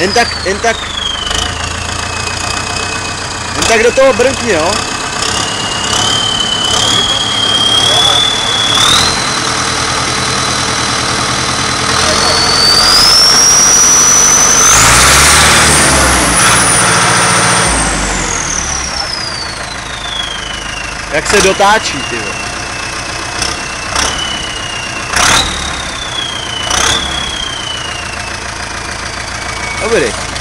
Jen tak do toho brnkni, jo? Jak se dotáčí, ty vole. Dobrý.